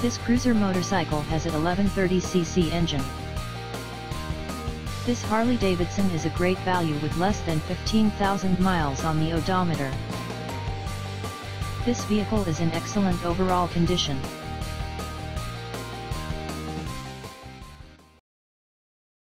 This cruiser motorcycle has an 1130cc engine. This Harley-Davidson is a great value with less than 15,000 miles on the odometer. This vehicle is in excellent overall condition.